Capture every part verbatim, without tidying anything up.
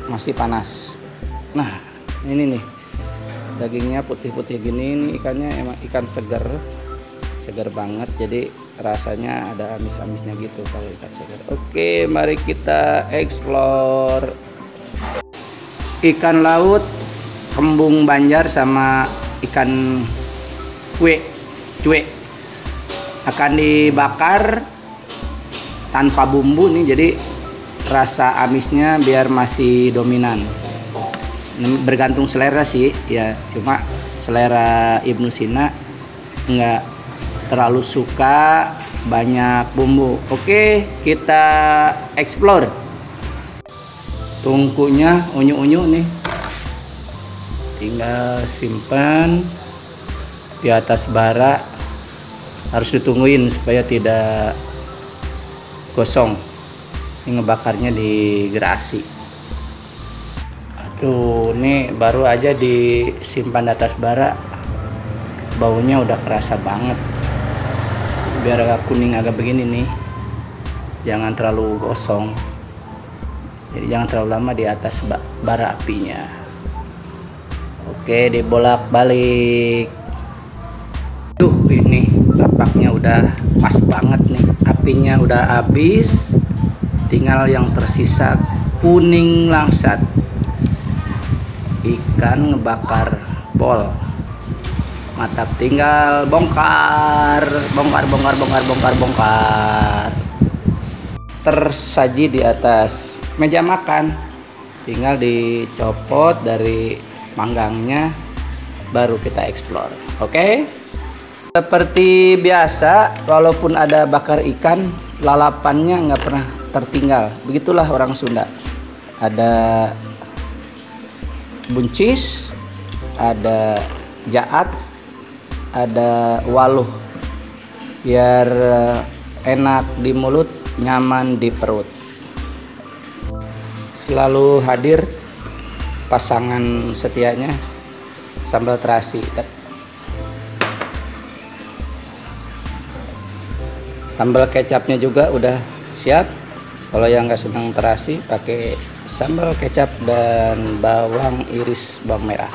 masih panas. Nah ini nih dagingnya putih-putih gini, ini ikannya emang ikan seger seger banget, jadi rasanya ada amis-amisnya gitu kalau ikan seger. Oke, mari kita explore ikan laut kembung Banjar sama ikan kue cuek akan dibakar tanpa bumbu nih, jadi rasa amisnya biar masih dominan. Bergantung selera sih ya, cuma selera Ibnu Sina nggak terlalu suka banyak bumbu. Oke, kita explore. Tungkunya unyu-unyu nih, tinggal simpan di atas bara, harus ditungguin supaya tidak gosong. Ini ngebakarnya di gerasi. Aduh, nih baru aja disimpan di atas bara, baunya udah kerasa banget. Biar agak kuning agak begini nih, jangan terlalu gosong, jadi jangan terlalu lama di atas bara apinya. Oke, dibolak-balik. Duh, ini tapaknya udah pas banget nih, apinya udah habis, tinggal yang tersisa kuning langsat. Ikan ngebakar pol, mantap, tinggal bongkar bongkar bongkar bongkar bongkar bongkar tersaji di atas meja makan, tinggal dicopot dari manggangnya, baru kita explore. Oke, seperti biasa, walaupun ada bakar ikan, lalapannya nggak pernah tertinggal. Begitulah orang Sunda, ada buncis, ada jaat, ada waluh, biar enak di mulut, nyaman di perut. Selalu hadir pasangan setianya sambal terasi. Sambal kecapnya juga udah siap. Kalau yang nggak senang terasi, pakai sambal kecap dan bawang iris bawang merah.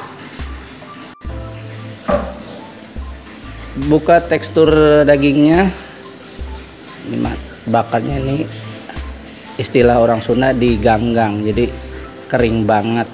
Buka tekstur dagingnya, ini bakarnya ini istilah orang Sunda diganggang, jadi kering banget,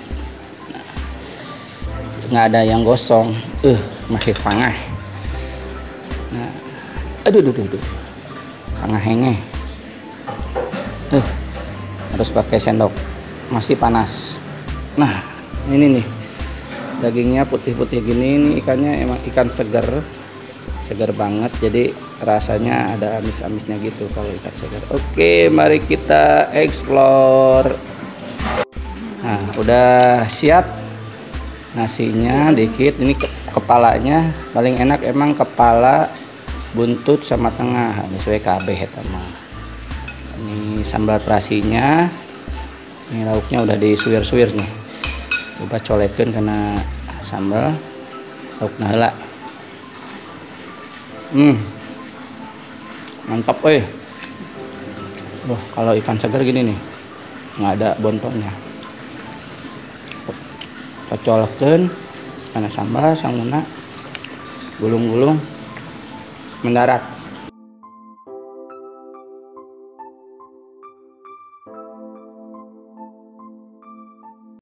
nggak ada yang gosong, uh masih pangah. Nah, aduh aduh aduh, pangah henge. Uh, harus pakai sendok, masih panas. Nah ini nih dagingnya putih-putih gini, ini ikannya emang ikan seger seger banget, jadi rasanya ada amis-amisnya gitu kalau ikan seger. Oke, mari kita explore. Nah udah siap nasinya dikit, ini ke kepalanya paling enak emang kepala, buntut sama tengah, sesuai K B ya teman. Ini sambal terasinya, ini lauknya udah disuir-suir nih, coba colekin kena sambal lauk nahela. Hmm mantap eh. Loh, kalau ikan segar gini nih nggak ada bontongnya, cocolekin karena sambal sanguna gulung-gulung mendarat.